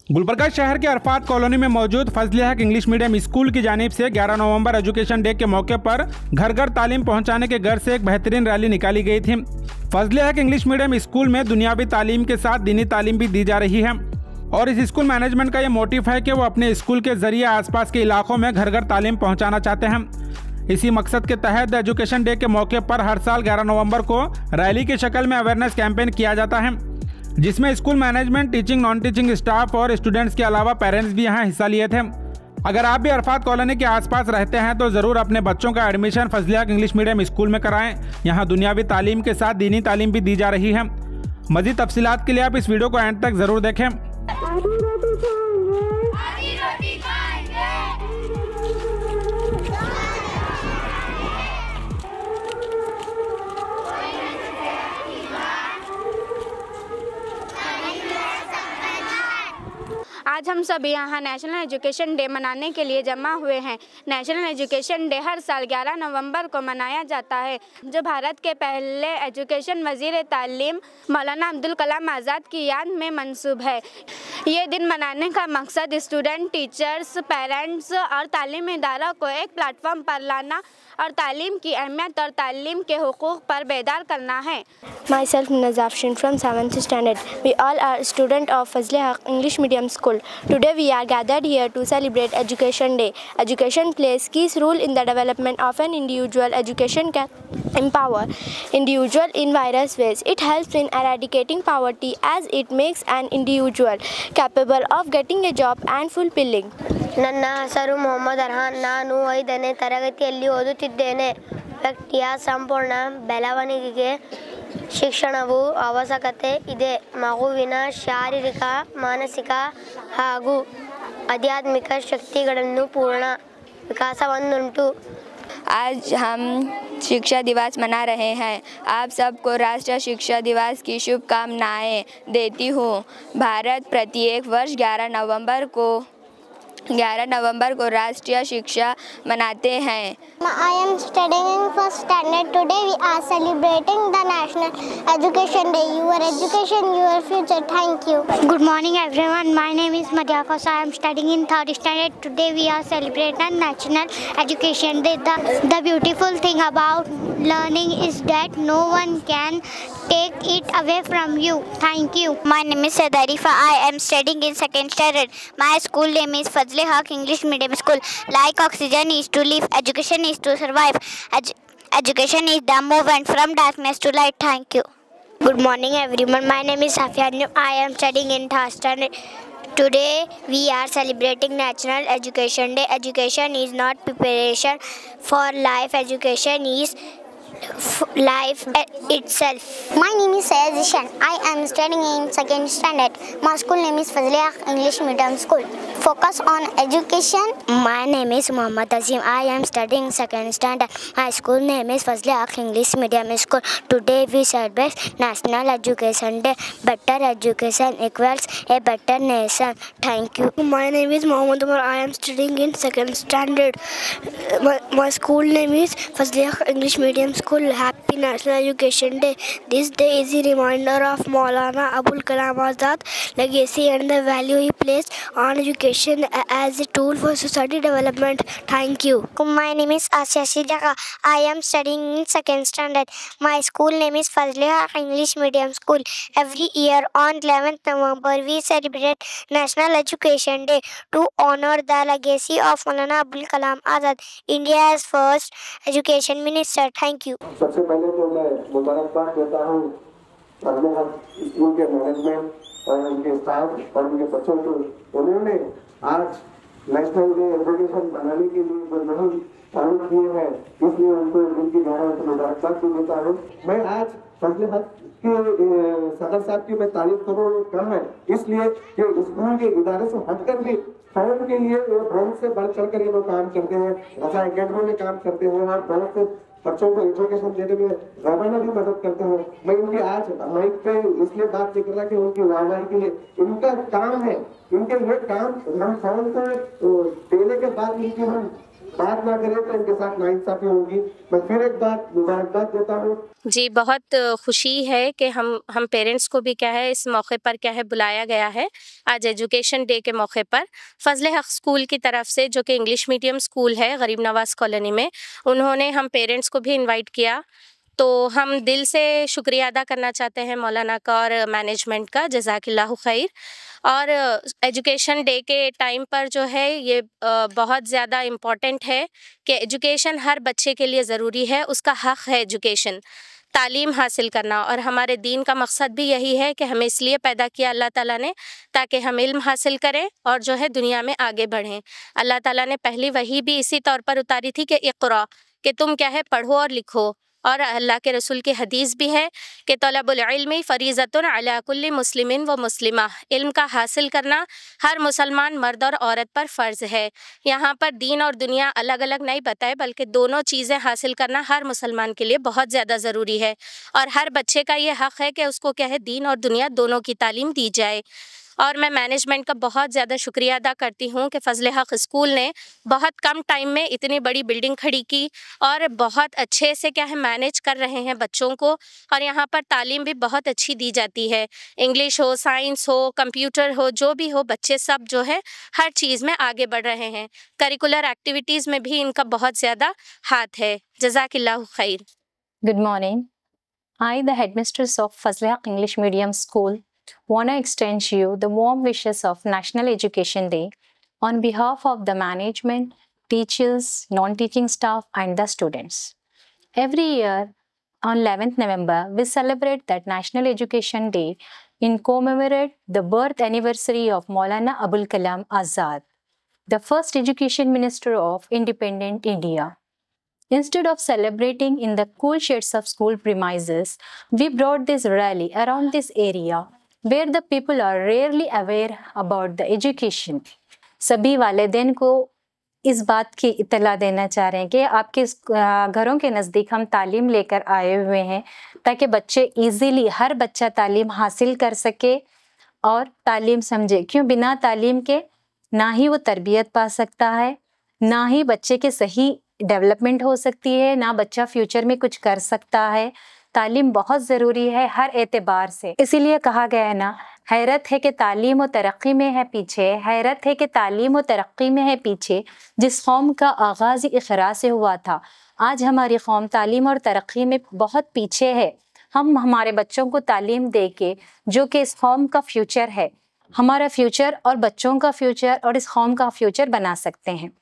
गुलबर्गा शहर के अरफात कॉलोनी में मौजूद फजले हक इंग्लिश मीडियम स्कूल की जानिब से 11 नवंबर एजुकेशन डे के मौके पर घर घर तालीम पहुंचाने के गर्ज से एक बेहतरीन रैली निकाली गई थी। फजले हक इंग्लिश मीडियम स्कूल में दुनियावी तालीम के साथ दीनी तालीम भी दी जा रही है और इस स्कूल मैनेजमेंट का ये मोटिव है कि वो अपने स्कूल के जरिए आसपास के इलाकों में घर घर तालीम पहुँचाना चाहते हैं। इसी मकसद के तहत एजुकेशन डे के मौके पर हर साल 11 नवंबर को रैली की शक्ल में अवेयरनेस कैंपेन किया जाता है, जिसमें school management, teaching, non teaching staff और स्टूडेंट्स के अलावा पेरेंट्स भी यहाँ हिस्सा लिए थे। अगर आप भी अरफात कॉलोनी के आसपास रहते हैं तो ज़रूर अपने बच्चों का एडमिशन फजले हक इंग्लिश मीडियम स्कूल में कराएं। यहाँ दुनियावी तालीम के साथ दीनी तालीम भी दी जा रही है। मज़ीद तफसीलात के लिए आप इस वीडियो को एंड तक ज़रूर देखें। आज हम सब यहाँ नेशनल एजुकेशन डे मनाने के लिए जमा हुए हैं। नेशनल एजुकेशन डे हर साल 11 नवंबर को मनाया जाता है, जो भारत के पहले एजुकेशन वजीर तालीम मौलाना अब्दुल कलाम आज़ाद की याद में मंसूब है। ये दिन मनाने का मकसद स्टूडेंट, टीचर्स, पेरेंट्स और तालीमी इदारों को एक प्लेटफॉर्म पर लाना और तालीम की अहमियत और तालीम के हुकूक पर बेदार करना है। Myself Nazafshin from 7th standard. We all are student of Fazle Haq English Medium School. Today we are gathered here to celebrate Education Day. Education plays key role in the development of an individual. Education can empower individual in various ways. It helps in eradicating poverty as it makes an individual capable of getting a job and fulfilling. ನನ್ನ ಹೆಸರು ಮೊಹಮ್ಮದ್ ಅರ್ಹಾನ್. ನಾನು 5ನೇ ತರಗತಿಯಲ್ಲಿ ಓದುತ್ತಿದ್ದೇನೆ. ವ್ಯಕ್ತಿಯ ಸಂಪೂರ್ಣ ಬೆಳವಣಿಗೆಗೆ ಶಿಕ್ಷಣವು ಅವಶ್ಯಕತೆ ಇದೆ. ಮಗುವಿನ ಶಾರೀರಿಕ, ಮಾನಸಿಕ ಹಾಗೂ ಆಧ್ಯಾತ್ಮಿಕ ಶಕ್ತಿಗಳನ್ನು ಪೂರ್ಣ ವಿಕಾಸವನ್ನುಂಟು। आज हम शिक्षा दिवस मना रहे हैं। आप सबको राष्ट्रीय शिक्षा दिवस की शुभकामनाएं देती हूँ। भारत प्रत्येक वर्ष 11 नवंबर को राष्ट्रीय शिक्षा मनाते हैं। I am studying in first standard. Today we are celebrating the National Education Day. Your education, your future. Thank you. Good morning everyone. My name is Madhya Khosa. I am studying in third standard. Today we are celebrating National Education Day. The beautiful thing about learning is that no one can take it away from you. Thank you. My name is Sadarifa. I am studying in second standard. My school name is Fazle Haq English Medium School. Like oxygen is to live, education is to survive. Education is the movement from darkness to light. Thank you. Good morning everyone. My name is Safia. I am studying in third standard. Today we are celebrating National Education Day. Education is not preparation for life. Education is life itself. My name is Sayed Zishan. I am studying in second standard. My school name is Fazle Haq English Medium School. Focus on education. My name is Muhammad Azim. I am studying second standard. My school name is Fazle Haq English Medium School. Today we celebrate National Education Day. Better education equals a better nation. Thank you. My name is Mohammad Umar. I am studying in second standard. My school name is Fazle Haq English Medium School. Happy National Education Day. This day is a reminder of Maulana Abul Kalam Azad legacy and the value he placed on education as a tool for society development. Thank you. My name is Asya Sidaka. I am studying in second standard. My school name is Fazle Haq English Medium School. Every year on 11th November we celebrate National Education Day to honor the legacy of Maulana Abul Kalam Azad, India's first education minister. Thank you. सबसे पहले तो मैं मुबारकबाद देता हूँ फजले हक school के management और उनके स्टाफ और उनके बच्चों को। उन्होंने आज नेशनल डे एजुकेशन बनाने के लिए जो मुहिम चालू किए हैं, इसलिए उनको उनकी गहराई से मुबारकबाद देता हूँ। मैं आज फजले हक के सदर साहब की मैं तारीफ करूँ कम है, इसलिए कि स्कूल के इदारे से हटकर भी फौज के लिए बहुत से बढ़ चढ़ कर ये लोग काम करते हैं, ऐसा अकेडमी में काम करते हैं और बहुत से बच्चों को एजुकेशन देने में रवाना भी मदद करते हैं। मैं उनकी आज माइक पे इसलिए बात नहीं कर रहा कि उनकी वाहवाही के लिए इनका काम है, इनके ये काम हम फौज को देने के बाद इनकी हम बात ना करें तो इनके साथ नाइंसाफी होगी। मैं फिर एक बार मुबारकबाद देता हूँ। जी, बहुत खुशी है कि हम पेरेंट्स को भी क्या है इस मौके पर क्या है बुलाया गया है। आज एजुकेशन डे के मौके पर फजले हक स्कूल की तरफ से, जो कि इंग्लिश मीडियम स्कूल है गरीब नवाज कॉलोनी में, उन्होंने हम पेरेंट्स को भी इनवाइट किया। तो हम दिल से शुक्रिया अदा करना चाहते हैं मौलाना का और मैनेजमेंट का, जज़ाकिल्लाहु खैर। और एजुकेशन डे के टाइम पर जो है ये बहुत ज़्यादा इम्पॉर्टेंट है कि एजुकेशन हर बच्चे के लिए ज़रूरी है, उसका हक़ है एजुकेशन, तालीम हासिल करना। और हमारे दीन का मकसद भी यही है कि हमें इसलिए पैदा किया अल्लाह ताला ने, ताकि हम इल्म हासिल करें और जो है दुनिया में आगे बढ़ें। अल्लाह ताला ने पहली वही भी इसी तौर पर उतारी थी कि इक़रा, कि तुम क्या है पढ़ो और लिखो। और अल्लाह के रसूल की हदीस भी है कि तलबुल इल्मी फ़रीज़तुन अला कुल्ली मुस्लिमिन व मुस्लिमा, इल्म का हासिल करना हर मुसलमान मर्द और औरत पर फ़र्ज़ है। यहाँ पर दीन और दुनिया अलग अलग नहीं बताए, बल्कि दोनों चीज़ें हासिल करना हर मुसलमान के लिए बहुत ज़्यादा ज़रूरी है। और हर बच्चे का ये हक़ है कि उसको क्या है दीन और दुनिया दोनों की तालीम दी जाए। और मैं मैनेजमेंट का बहुत ज़्यादा शुक्रिया अदा करती हूँ कि फजले हक स्कूल ने बहुत कम टाइम में इतनी बड़ी बिल्डिंग खड़ी की और बहुत अच्छे से क्या है मैनेज कर रहे हैं बच्चों को। और यहाँ पर तालीम भी बहुत अच्छी दी जाती है, इंग्लिश हो, साइंस हो, कंप्यूटर हो, जो भी हो, बच्चे सब जो है हर चीज़ में आगे बढ़ रहे हैं। करिकुलर एक्टिविटीज़ में भी इनका बहुत ज़्यादा हाथ है। जज़ाकिल्लाहु खैर। Good morning. I, the headmistress of Fazle Haq English Medium School, want to extend you the warm wishes of National Education Day on behalf of the management, teachers, non-teaching staff and the students. Every year on 11th November, we celebrate that National Education Day in commemorate the birth anniversary of Maulana Abul Kalam Azad, the first education minister of independent India. Instead of celebrating in the cool shades of school premises, we brought this rally around this area where the people are rarely aware about the education. सभी वालिदैन को इस बात की इत्तला देना चाह रहे हैं कि आपके घरों के नज़दीक हम तालीम लेकर आए हुए हैं, ताकि बच्चे इजीली, हर बच्चा तालीम हासिल कर सके और तालीम समझे। क्यों बिना तालीम के ना ही वो तरबियत पा सकता है, ना ही बच्चे के सही डेवलपमेंट हो सकती है, ना बच्चा फ्यूचर में कुछ कर सकता है। तालीम बहुत ज़रूरी है हर एतबार से। इसीलिए कहा गया है ना, हैरत है कि तालीम व तरक्की में है पीछे, हैरत है कि तालीम व तरक्की में है पीछे जिस कौम का आगाज़ इक़रा से हुआ था। आज हमारी कौम तालीम और तरक्की में बहुत पीछे है। हम हमारे बच्चों को तालीम दे के, जो कि इस कौम का फ्यूचर है, हमारा फ्यूचर और बच्चों का फ्यूचर और इस कौम का फ्यूचर बना सकते हैं।